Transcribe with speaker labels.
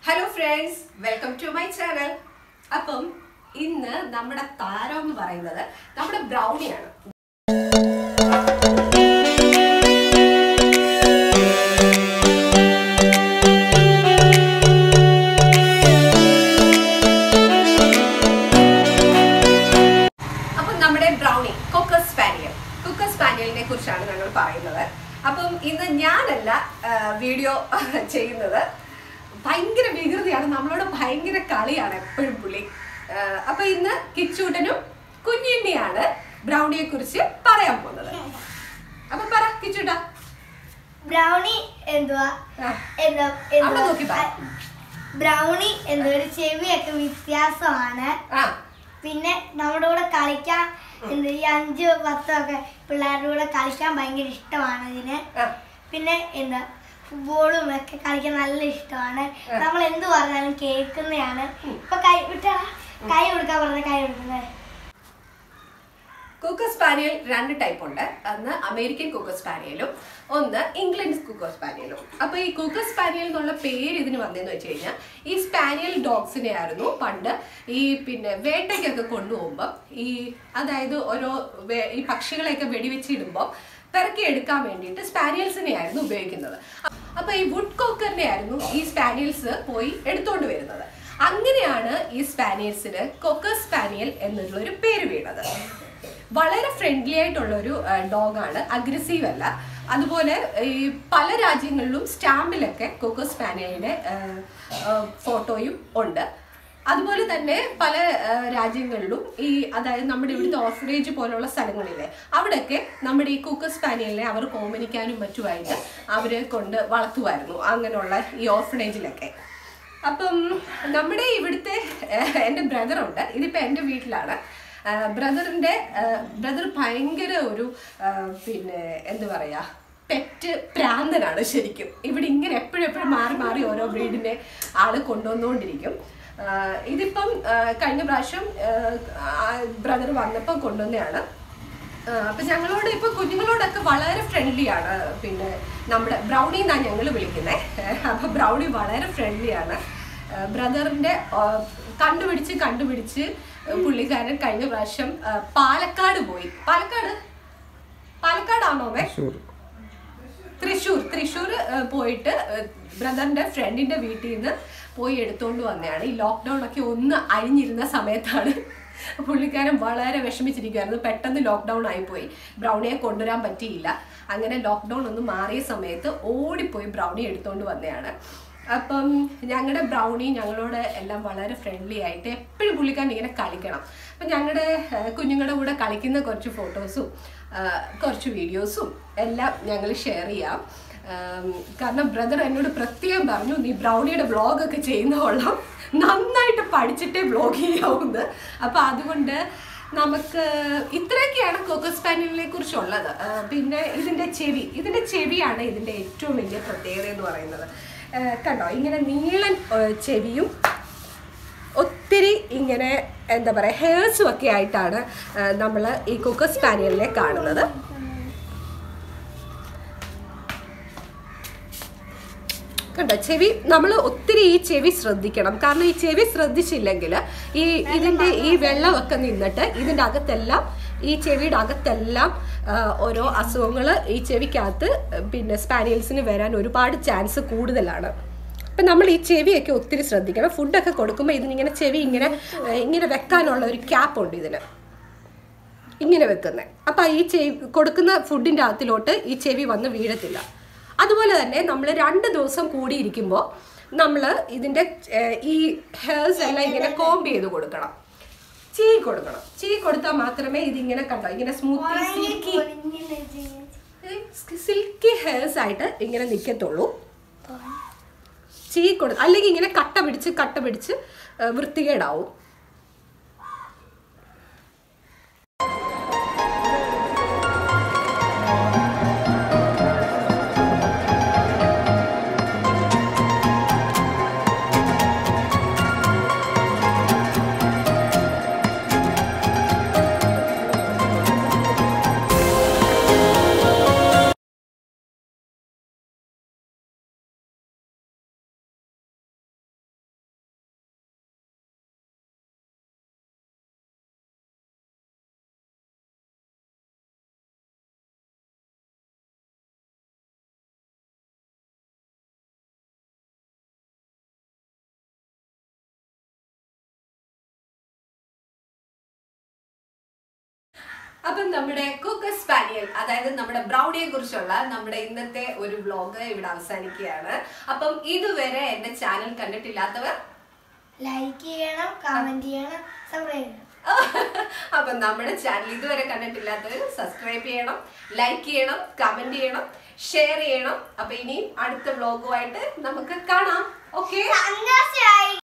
Speaker 1: Hello friends, welcome to my channel. അപ്പം ഇന്ന് നമ്മുടെ താരം എന്ന് പറയുന്നത് നമ്മുടെ ബ്രൗണിയാണ്. അപ്പം നമ്മുടെ ബ്രൗണി കോക്കർ സ്പാനിയലിനെ കുറിച്ചാണ് ഞങ്ങൾ പറയുന്നത്. അപ്പം ഇന്ന് ഞാനല്ല വീഡിയോ ചെയ്യുന്നത്. ഭയങ്കര വികൃതിയാണ്, നമ്മളോട് ഭയങ്കര കളിയാണ് എപ്പോഴും പുള്ളി. അപ്പൊ ഇന്ന് കിച്ചൂട്ടനും കുഞ്ഞിണ്ണിയാണ് ബ്രൗണിയെ കുറിച്ച് പറയാൻ പോകുന്നത്. അപ്പൊ പറ കിച്ചൂട്ടാ.
Speaker 2: ബ്രൗണി എന്തുവാ ബ്രൗണി എന്തൊരു ചെവിയൊക്കെ വ്യത്യാസമാണ്. പിന്നെ നമ്മുടെ കൂടെ കളിക്കാൻ ഈ 5-10 ഒക്കെ പിള്ളേരുടെ കൂടെ കളിക്കാൻ ഭയങ്കര ഇഷ്ടമാണ് ഇതിന്. പിന്നെ എന്താ ഫുട്ബോളും ഒക്കെ കളിക്കാൻ നല്ല ഇഷ്ടമാണ്. നമ്മൾ എന്ത് പറഞ്ഞാലും കേൾക്കുന്നതാണ്. ഇപ്പൊ കൈ കൊടുക്കാൻ പറഞ്ഞ കൈ കൊടുക്കുന്നത്.
Speaker 1: കോക്കർ സ്പാനിയൽ 2 ടൈപ്പ് ഉണ്ട്. ഒന്ന് അമേരിക്കൻ കോക്കർ സ്പാനിയലും ഒന്ന് ഇംഗ്ലണ്ട് കോക്കർ സ്പാനിയലും. അപ്പൊ ഈ കോക്കർ സ്പാനിയൽ എന്നുള്ള പേര് ഇതിന് വന്നതെന്ന് വെച്ച് കഴിഞ്ഞാൽ ഈ സ്പാനിയൽ ഡോഗ്സിനെ ആയിരുന്നു പണ്ട് ഈ വേട്ടയ്ക്കൊക്കെ കൊണ്ടുപോകുമ്പോൾ അതായത് ഓരോ ഈ പക്ഷികളെയൊക്കെ വെടിവെച്ചിടുമ്പോൾ പെറുക്കി എടുക്കാൻ വേണ്ടിയിട്ട് സ്പാനിയൽസിനെ ആയിരുന്നു ഉപയോഗിക്കുന്നത്. അപ്പൊ ഈ വുഡ് കോക്കറിനെ ആയിരുന്നു ഈ സ്പാനിയൽസ് പോയി എടുത്തോണ്ട് വരുന്നത്. അങ്ങനെയാണ് ഈ സ്പാനിയൽസിന് കോക്കർ സ്പാനിയൽ എന്നുള്ളൊരു പേര് വീണത്. വളരെ ഫ്രണ്ട്ലി ആയിട്ടുള്ള ഒരു ഡോഗാണ്, അഗ്രസീവ് അല്ല. അതുപോലെ ഈ പല രാജ്യങ്ങളിലും സ്റ്റാമ്പിലൊക്കെ കോക്കർ സ്പാനിയലിന്റെ ഫോട്ടോയും ഉണ്ട്. അതുപോലെ തന്നെ പല രാജ്യങ്ങളിലും അതായത് നമ്മുടെ ഇവിടുത്തെ ഓർഫനേജ് പോലുള്ള സ്ഥലങ്ങളിലെ അവിടെയൊക്കെ നമ്മുടെ ഈ കോക്കർ സ്പാനിയലിനെ അവർ കോമനിക്കാനും മറ്റുമായിട്ട് അവരെ കൊണ്ട് വളർത്തുമായിരുന്നു, അങ്ങനെയുള്ള ഈ ഓർഫനേജിലൊക്കെ. അപ്പം നമ്മുടെ ഇവിടുത്തെ എൻ്റെ ബ്രദറുണ്ട്, ഇതിപ്പോൾ എൻ്റെ വീട്ടിലാണ്. ബ്രദർ ഭയങ്കര ഒരു എന്താ പറയുക, പെറ്റ് പ്രാന്തനാണ് ശരിക്കും. ഇവിടെ ഇങ്ങനെ എപ്പോഴും മാറി മാറി ഓരോ ബ്രീഡിനെ ആള് കൊണ്ടുവന്നുകൊണ്ടിരിക്കും. ഇതിപ്പം കഴിഞ്ഞ പ്രാവശ്യം ബ്രദർ വന്നപ്പം കൊണ്ടുവന്നതാണ്. അപ്പം ഞങ്ങളോട് ഇപ്പൊ കുഞ്ഞുങ്ങളോടൊക്കെ വളരെ ഫ്രണ്ട്ലിയാണ്. പിന്നെ നമ്മുടെ ബ്രൗണി എന്നാണ് ഞങ്ങൾ വിളിക്കുന്നത്. അപ്പൊ ബ്രൗണി വളരെ ഫ്രണ്ട്ലിയാണ്. ബ്രദറിന്റെ കണ്ടുപിടിച്ച് പുള്ളിക്കാരൻ കഴിഞ്ഞ പ്രാവശ്യം പാലക്കാട് പോയി. പാലക്കാടാണോ? തൃശ്ശൂർ പോയിട്ട് ബ്രദറിന്റെ ഫ്രണ്ടിന്റെ വീട്ടിൽ നിന്ന് പോയി എടുത്തോണ്ട് വന്നതാണ്. ഈ ലോക്ക്ഡൗൺ ഒക്കെ ഒന്ന് അഴിഞ്ഞിരുന്ന സമയത്താണ് പുള്ളിക്കാരൻ വളരെ വിഷമിച്ചിരിക്കുമായിരുന്നു. പെട്ടെന്ന് ലോക്ക്ഡൗൺ ആയിപ്പോയി, ബ്രൗണിയെ കൊണ്ടുവരാൻ പറ്റിയില്ല. അങ്ങനെ ലോക്ക്ഡൗൺ ഒന്ന് മാറിയ സമയത്ത് ഓടിപ്പോയി ബ്രൗണി എടുത്തോണ്ട് വന്നതാണ്. അപ്പം ഞങ്ങളുടെ ബ്രൗണി ഞങ്ങളോട് എല്ലാം വളരെ ഫ്രണ്ട്ലി ആയിട്ട് എപ്പോഴും പുള്ളിക്കാരൻ ഇങ്ങനെ കളിക്കണം. അപ്പം ഞങ്ങളുടെ കുഞ്ഞുങ്ങളുടെ കൂടെ കളിക്കുന്ന കുറച്ച് ഫോട്ടോസും കുറച്ച് വീഡിയോസും എല്ലാം ഞങ്ങൾ ഷെയർ ചെയ്യാം. കാരണം ബ്രദർ എന്നോട് പ്രത്യേകം പറഞ്ഞു, നീ ബ്രൗണിയുടെ വ്ളോഗൊക്കെ ചെയ്യുന്ന കൊള്ളാം, നന്നായിട്ട് പഠിച്ചിട്ടേ വ്ളോഗ് ചെയ്യാവുന്നത്. അപ്പം അതുകൊണ്ട് നമുക്ക് ഇത്രയൊക്കെയാണ് കോക്കർ സ്പാനിയലിനെ കുറിച്ചുള്ളത്. പിന്നെ ഇതിൻ്റെ ചെവിയാണ് ഇതിൻ്റെ ഏറ്റവും വലിയ പ്രത്യേകത എന്ന് പറയുന്നത്. കണ്ടോ, ഇങ്ങനെ നീളൻ ചെവിയും ഒത്തിരി ഇങ്ങനെ എന്താ പറയുക ഹെയർസും ഒക്കെ ആയിട്ടാണ് നമ്മൾ ഈ കോക്കർ സ്പാനിയലിനെ കാണുന്നത്. കണ്ടോ, ചെവി നമ്മൾ ഒത്തിരി ഈ ചെവി ശ്രദ്ധിക്കണം. കാരണം ഈ ചെവി ശ്രദ്ധിച്ചില്ലെങ്കിൽ ഇതിന്റെ ഈ വെള്ളമൊക്കെ നിന്നിട്ട് ഇതിന്റെ അകത്തെല്ലാം ഈ ചെവിയുടെ അകത്തെല്ലാം ഓരോ അസുഖങ്ങൾ ഈ ചെവിക്കകത്ത് പിന്നെ സ്പാനിയൽസിന് വരാൻ ഒരുപാട് ചാൻസ് കൂടുതലാണ്. അപ്പം നമ്മൾ ഈ ചെവിയൊക്കെ ഒത്തിരി ശ്രദ്ധിക്കണം. ഫുഡൊക്കെ കൊടുക്കുമ്പോൾ ഇതിനിങ്ങനെ ചെവി ഇങ്ങനെ വെക്കാനുള്ള ഒരു ക്യാപ്പ് ഉണ്ട് ഇതിന്, ഇങ്ങനെ വെക്കുന്നത്. അപ്പം ഈ കൊടുക്കുന്ന ഫുഡിൻ്റെ അകത്തിലോട്ട് ഈ ചെവി വന്ന് വീഴത്തില്ല. അതുപോലെ തന്നെ നമ്മൾ 2 ദിവസം കൂടിയിരിക്കുമ്പോൾ നമ്മൾ ഇതിൻ്റെ ഈ ഹെയർസ് എല്ലാം ഇങ്ങനെ കോംബ് ചെയ്ത് കൊടുക്കണം, ചീ കൊടുത്താൽ മാത്രമേ ഇതിങ്ങനെ കണ്ടോ ഇങ്ങനെ സ്മൂത്ത് സിൽക്കി ഹെയർസ് ആയിട്ട് ഇങ്ങനെ നിൽക്കത്തുള്ളൂ. അല്ലെങ്കിൽ ഇങ്ങനെ കട്ട പിടിച്ച് വൃത്തികേടാവും. അപ്പം നമ്മുടെ കൂക്കർ സ്പാനിയൽ, അതായത് നമ്മുടെ ബ്രൗണിയെ കുറിച്ചുള്ള നമ്മുടെ ഇന്നത്തെ ഒരു വ്ലോഗ് ഇവിടെ അവസാനിക്കുകയാണ്. അപ്പം ഇതുവരെ എന്റെ ചാനൽ കണ്ടിട്ടില്ലാത്തവർ
Speaker 2: ലൈക്ക് ചെയ്യണം, കമന്റ് ചെയ്യണം, സബ്സ്ക്രൈബ് ചെയ്യണം.
Speaker 1: അപ്പം നമ്മുടെ ചാനൽ ഇതുവരെ കണ്ടിട്ടില്ലാത്തവർ സബ്സ്ക്രൈബ് ചെയ്യണം, ലൈക്ക് ചെയ്യണം, കമന്റ് ചെയ്യണം, ഷെയർ ചെയ്യണം. അപ്പൊ ഇനിയും അടുത്ത വ്ലോഗുമായിട്ട് നമുക്ക് കാണാം. ഓക്കെ.